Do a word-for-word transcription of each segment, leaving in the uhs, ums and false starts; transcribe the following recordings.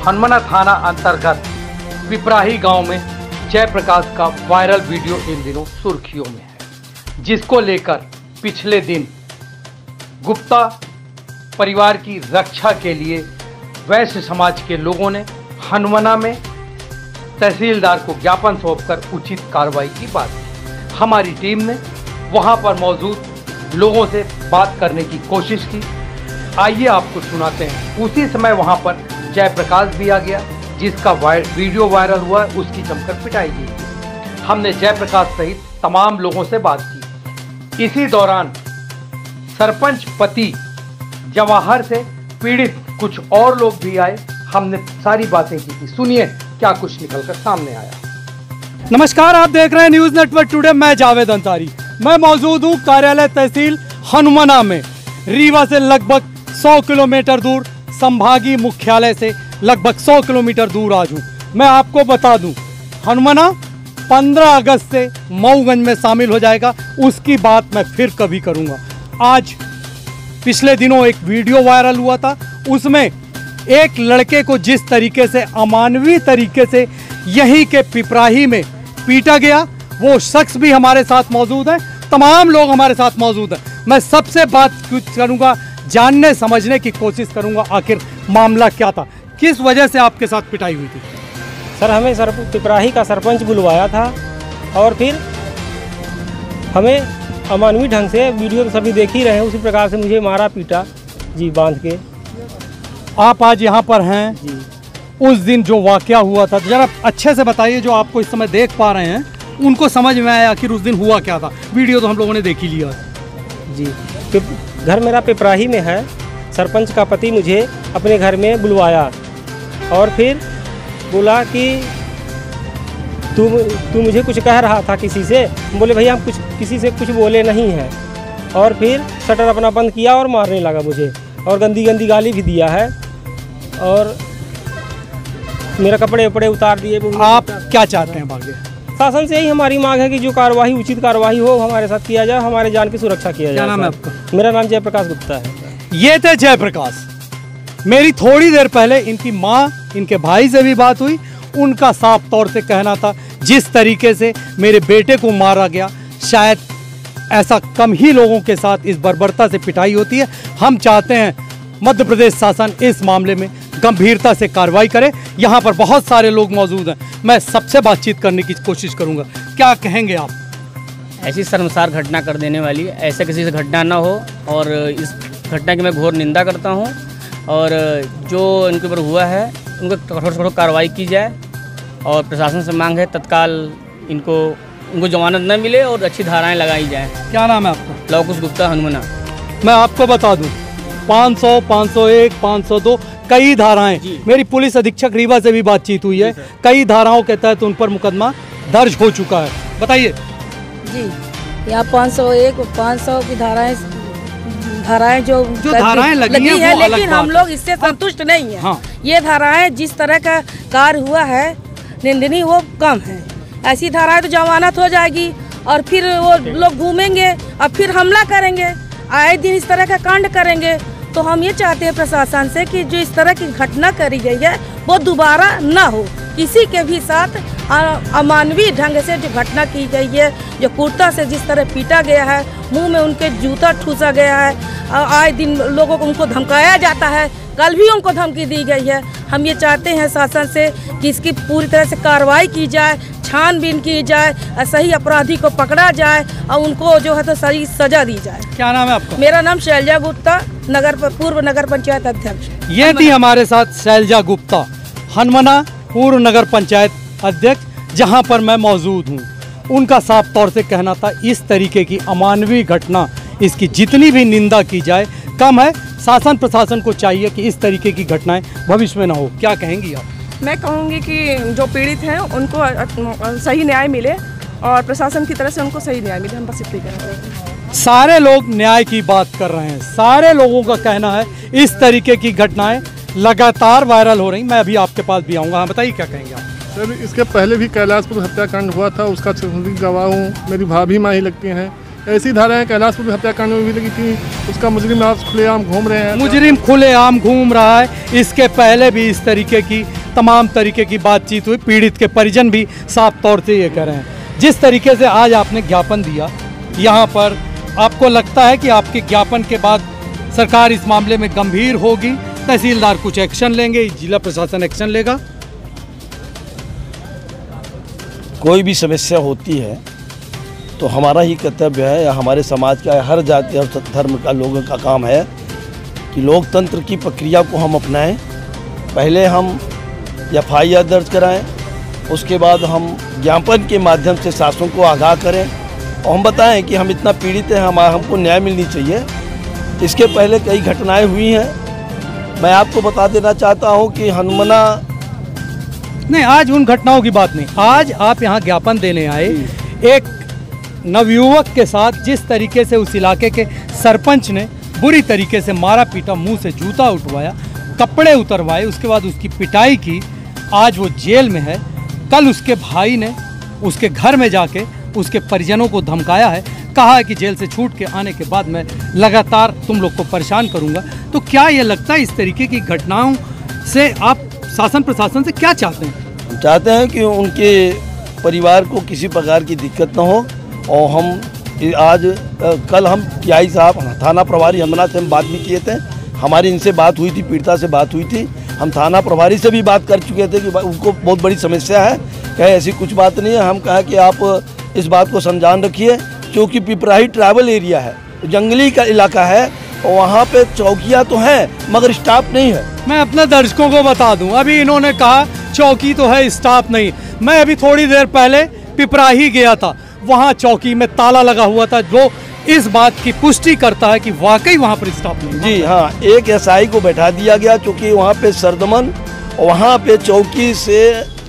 हनुमाना थाना अंतर्गत पिपराही गांव में जयप्रकाश का वायरल वीडियो इन दिनों सुर्खियों में है, जिसको लेकर पिछले दिन गुप्ता परिवार की रक्षा के लिए वैश्य समाज के लोगों ने हनुमाना में तहसीलदार को ज्ञापन सौंपकर उचित कार्रवाई की बात की। हमारी टीम ने वहां पर मौजूद लोगों से बात करने की कोशिश की। आइए आपको सुनाते हैं। उसी समय वहां पर जयप्रकाश भी आ गया, जिसका वाय, वीडियो वायरल हुआ, उसकी जमकर पिटाई की। हमने जयप्रकाश सहित तमाम लोगों से बात की। इसी दौरान सरपंच पति जवाहर से पीड़ित कुछ और लोग भी आए। हमने सारी बातें की थी। सुनिए क्या कुछ निकलकर सामने आया। नमस्कार, आप देख रहे हैं न्यूज नेटवर्क टुडे। मैं जावेद अंसारी। मैं मौजूद हूँ कार्यालय तहसील हनुमाना में। रीवा से लगभग सौ किलोमीटर दूर, संभागीय मुख्यालय से लगभग सौ किलोमीटर दूर आज हूँ। मैं आपको बता दूं, हनुमाना पंद्रह अगस्त से मऊगंज में शामिल हो जाएगा। उसकी बात मैं फिर कभी करूँगा। आज पिछले दिनों एक वीडियो वायरल हुआ था, उसमें एक लड़के को जिस तरीके से अमानवीय तरीके से यहीं के पिपराही में पीटा गया, वो शख्स भी हमारे साथ मौजूद है, तमाम लोग हमारे साथ मौजूद हैं। मैं सबसे बात करूंगा, जानने समझने की कोशिश करूंगा आखिर मामला क्या था, किस वजह से आपके साथ पिटाई हुई थी। सर, हमें सर पिपराही का सरपंच बुलवाया था और फिर हमें अमानवीय ढंग से, वीडियो तो सभी देख ही रहे हैं, उसी प्रकार से मुझे मारा पीटा जी, बांध के। आप आज यहाँ पर हैं जी। उस दिन जो वाकया हुआ था जरा अच्छे से बताइए, जो आपको इस समय देख पा रहे हैं उनको समझ में आया आखिर उस दिन हुआ क्या था। वीडियो तो हम लोगों ने देख ही लिया जी। घर मेरा पिपराही में है। सरपंच का पति मुझे अपने घर में बुलवाया और फिर बोला कि तू तू मुझे कुछ कह रहा था किसी से। बोले भैया हम कुछ किसी से कुछ बोले नहीं हैं। और फिर शटर अपना बंद किया और मारने लगा मुझे, और गंदी गंदी गाली भी दिया है और मेरा कपड़े उपड़े उतार दिए। आप क्या चाहते हैं आगे? शासन से यही हमारी मांग है कि जो कार्रवाई, उचित कार्रवाई हो हमारे साथ किया जाए, हमारे जान की सुरक्षा किया जाए। क्या नाम है आपका? मेरा नाम जयप्रकाश गुप्ता है। ये थे जयप्रकाश। मेरी थोड़ी देर पहले इनकी माँ, इनके भाई से भी बात हुई। उनका साफ तौर से कहना था, जिस तरीके से मेरे बेटे को मारा गया, शायद ऐसा कम ही लोगों के साथ इस बर्बरता से पिटाई होती है। हम चाहते हैं मध्य प्रदेश शासन इस मामले में गंभीरता से कार्रवाई करे। यहाँ पर बहुत सारे लोग मौजूद हैं, मैं सबसे बातचीत करने की कोशिश करूँगा। क्या कहेंगे आप? ऐसी शर्मसार घटना कर देने वाली, ऐसे किसी से घटना ना हो, और इस घटना की मैं घोर निंदा करता हूँ। और जो इनके ऊपर हुआ है उनको कठोर से कठोर कार्रवाई की जाए, और प्रशासन से मांग है तत्काल इनको उनको जमानत न मिले और अच्छी धाराएं लगाई जाएं। क्या नाम है आपका? लवकुश गुप्ता, हनुमाना। मैं आपको बता दूं, पाँच सौ, पाँच सौ एक, पाँच सौ दो कई धाराएं, मेरी पुलिस अधीक्षक रीवा से भी बातचीत हुई है, कई धाराओं के तहत उन पर मुकदमा दर्ज हो चुका है। बताइए जी। यहाँ पाँच सौ एक, पाँच सौ की धाराएं धाराएं जो जो धाराएं लगी, लगी है, है लेकिन हम लोग इससे संतुष्ट नहीं है। हाँ। ये धाराएं जिस तरह का कार्य हुआ है निंदनीय, वो कम है। ऐसी धाराएं तो जमानत हो जाएगी और फिर वो लोग घूमेंगे और फिर हमला करेंगे, आए दिन इस तरह का कांड करेंगे। तो हम ये चाहते हैं प्रशासन से कि जो इस तरह की घटना करी गई है वो दोबारा ना हो। किसी के भी साथ अमानवीय ढंग से जो घटना की गई है, जो कुर्ता से जिस तरह पीटा गया है, मुंह में उनके जूता ठूसा गया है, आए दिन लोगों को उनको धमकाया जाता है, कल भी उनको धमकी दी गई है। हम ये चाहते हैं शासन से कि इसकी पूरी तरह से कार्रवाई की जाए, छानबीन की जाए, सही अपराधी को पकड़ा जाए और उनको जो है तो सही सजा दी जाए। क्या नाम है आपका? मेरा नाम शैलजा गुप्ता, नगर पूर्व नगर पंचायत अध्यक्ष। ये थी हमारे साथ शैलजा गुप्ता, हनुमाना पूर्व नगर पंचायत अध्यक्ष, जहां पर मैं मौजूद हूं। उनका साफ तौर से कहना था, इस तरीके की अमानवीय घटना, इसकी जितनी भी निंदा की जाए कम है। शासन प्रशासन को चाहिए कि इस तरीके की घटनाएं भविष्य में ना हो। क्या कहेंगी आप? मैं कहूँगी कि जो पीड़ित हैं उनको सही न्याय मिले और प्रशासन की तरफ से उनको सही न्याय मिले। हम बस इतना कहना चाहते हैं। सारे लोग न्याय की बात कर रहे हैं। सारे लोगों का कहना है इस तरीके की घटनाएं लगातार वायरल हो रही। मैं अभी आपके पास भी आऊँगा। हाँ, बताइए क्या कहेंगे आप? सर, इसके पहले भी कैलाशपुर हत्याकांड हुआ था, उसका गवाह हूँ। मेरी भाभी माँ ही लगती हैं। ऐसी धाराएं कैलाशपुर में हत्याकांड में भी लगी थी, उसका मुजरिम आज खुलेआम घूम रहे हैं। मुजरिम खुलेआम घूम रहा है। इसके पहले भी इस तरीके की तमाम तरीके की बातचीत हुई। पीड़ित के परिजन भी साफ तौर से ये कह रहे हैं। जिस तरीके से आज आपने ज्ञापन दिया यहाँ पर, आपको लगता है कि आपके ज्ञापन के बाद सरकार इस मामले में गंभीर होगी, तहसीलदार कुछ एक्शन लेंगे, जिला प्रशासन एक्शन लेगा? कोई भी समस्या होती है तो हमारा ही कर्तव्य है, या हमारे समाज का हर जाति और धर्म का लोगों का काम है कि लोकतंत्र की प्रक्रिया को हम अपनाएं। पहले हम एफ आई आर दर्ज कराएं, उसके बाद हम ज्ञापन के माध्यम से शासन को आगाह करें और हम बताएं कि हम इतना पीड़ित हैं, हम हमको न्याय मिलनी चाहिए। इसके पहले कई घटनाएं हुई हैं। मैं आपको बता देना चाहता हूं कि हनुमना नहीं, आज उन घटनाओं की बात नहीं, आज आप यहाँ ज्ञापन देने आए एक नवयुवक के साथ जिस तरीके से उस इलाके के सरपंच ने बुरी तरीके से मारा पीटा, मुंह से जूता उठवाया, कपड़े उतरवाए, उसके बाद उसकी पिटाई की। आज वो जेल में है। कल उसके भाई ने उसके घर में जाके उसके परिजनों को धमकाया है, कहा है कि जेल से छूट के आने के बाद मैं लगातार तुम लोग को परेशान करूंगा। तो क्या ये लगता है इस तरीके की घटनाओं से आप शासन प्रशासन से क्या चाहते हैं? हम चाहते हैं कि उनके परिवार को किसी प्रकार की दिक्कत न हो। और हम आज कल हम टीआई साहब थाना प्रभारी हनुमना से हम बात भी किए थे, हमारी इनसे बात हुई थी, पीड़िता से बात हुई थी। हम थाना प्रभारी से भी बात कर चुके थे कि उनको बहुत बड़ी समस्या है, कहे ऐसी कुछ बात नहीं है। हम कहा कि आप इस बात को संजान रखिए, क्योंकि पिपराही ट्राइबल एरिया है, जंगली का इलाका है और वहाँ पे चौकियाँ तो हैं मगर स्टाफ नहीं है। मैं अपने दर्शकों को बता दूं, अभी इन्होंने कहा चौकी तो है, स्टाफ नहीं। मैं अभी थोड़ी देर पहले पिपराही गया था, वहाँ चौकी में ताला लगा हुआ था, जो इस बात की पुष्टि करता है कि वाकई वहाँ पर स्टाफ नहीं। जी हाँ, एक एस आई को बैठा दिया गया, क्योंकि वहाँ पे सरदमन, वहाँ पे चौकी से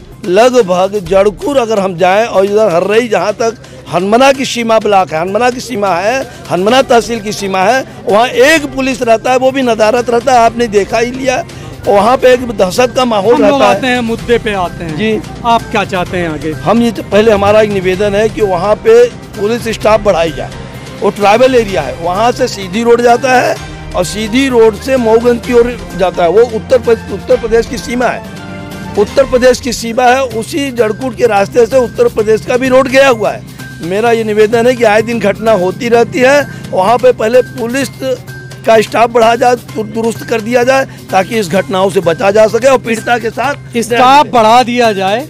लगभग जड़कुर अगर हम जाएं और इधर हर्रई जहाँ तक हनुमना की सीमा ब्लॉक है, हनुमना की सीमा है, हनुमना तहसील की सीमा है, वहाँ एक पुलिस रहता है, वो भी नदारत रहता है, आपने देखा ही लिया। वहाँ पे एक दहशत का माहौल रहता है। आते हैं मुद्दे पे आते हैं जी, आप क्या चाहते हैं आगे? हम ये पहले हमारा एक निवेदन है कि वहाँ पे पुलिस स्टाफ बढ़ाई जाए। वो ट्राइबल एरिया है, वहाँ से सीधी रोड जाता है और सीधी रोड से मऊगंज की ओर जाता है। वो उत्तर उत्तर प्रदेश की सीमा है, उत्तर प्रदेश की सीमा है। उसी जड़कूट के रास्ते से उत्तर प्रदेश का भी रोड गया हुआ है। मेरा ये निवेदन है कि आए दिन घटना होती रहती है, वहाँ पे पहले पुलिस का स्टाफ बढ़ा जाए, दुरुस्त कर दिया जाए, ताकि इस घटनाओं से बचा जा सके और पीड़िता के साथ स्टाफ बढ़ा दिया जाए।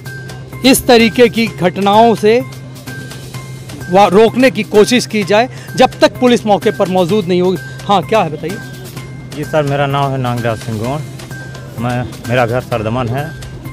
इस तरीके की घटनाओं से रोकने की कोशिश की जाए जब तक पुलिस मौके पर मौजूद नहीं होगी। हाँ, क्या है बताइए? जी सर, मेरा नाम है नागराज सिंह गौड़, मैं मेरा घर सरदमन है।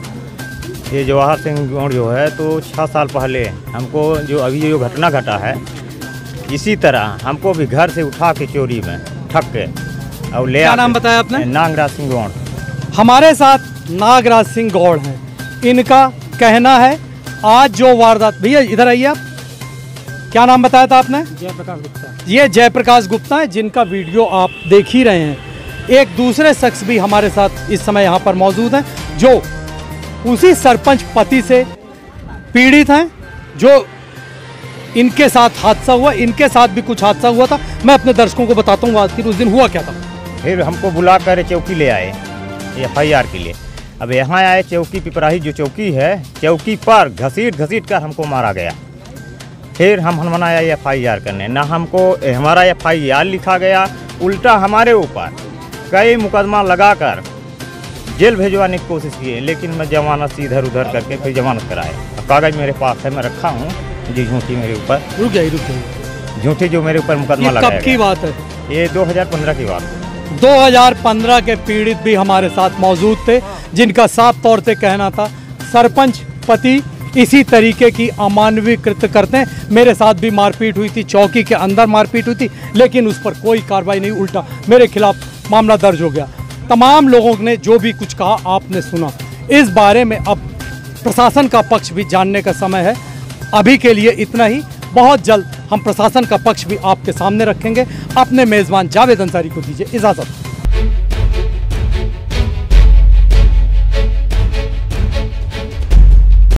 ये जवाहर सिंह गौड़ जो है, तो छः साल पहले हमको जो अभी जो घटना घटा है, इसी तरह हमको भी घर से उठा के चोरी में ठग के और ले। क्या नाम बताया आपने? नागराज सिंह गौड़। हमारे साथ नागराज सिंह गौड़ हैं। इनका कहना है आज जो वारदात, भैया इधर आइए आप, क्या नाम बताया था आपने? जयप्रकाश गुप्ता। ये जयप्रकाश गुप्ता है, जिनका वीडियो आप देख ही रहे हैं। एक दूसरे शख्स भी हमारे साथ इस समय यहाँ पर मौजूद हैं, जो उसी सरपंच पति से पीड़ित हैं, जो इनके साथ हादसा हुआ। इनके साथ भी कुछ हादसा हुआ था, मैं अपने दर्शकों को बताता हूँ आखिर उस दिन हुआ क्या था। फिर हमको बुला कर चौकी ले आए एफ आई आर के लिए। अब यहाँ आए चौकी, पिपराही जो चौकी है, चौकी पर घसीट घसीट कर हमको मारा गया। फिर हम हनुमना आए एफ आई आर करने, ना हमको हमारा एफ आई आर लिखा गया, उल्टा हमारे ऊपर कई मुकदमा लगाकर जेल भेजवाने की कोशिश की, लेकिन मैं जमानत से इधर उधर करके फिर जमानत कराए। कागज़ मेरे पास है, मैं रखा हूँ जी, झूठी मेरे ऊपर। रुक जाइए रुक जाइए झूठी जो मेरे ऊपर मुकदमा लगाया गया। कब की बात है? ये दो हज़ार पंद्रह की बात है। दो हज़ार पंद्रह के पीड़ित भी हमारे साथ मौजूद थे, जिनका साफ तौर से कहना था सरपंच पति इसी तरीके की अमानवीय कृत्य करते हैं। मेरे साथ भी मारपीट हुई थी, चौकी के अंदर मारपीट हुई थी, लेकिन उस पर कोई कार्रवाई नहीं, उल्टा मेरे खिलाफ मामला दर्ज हो गया। तमाम लोगों ने जो भी कुछ कहा आपने सुना। इस बारे में अब प्रशासन का पक्ष भी जानने का समय है। अभी के लिए इतना ही, बहुत जल्द हम प्रशासन का पक्ष भी आपके सामने रखेंगे। अपने मेज़बान जावेद अंसारी को दीजिए इजाज़त।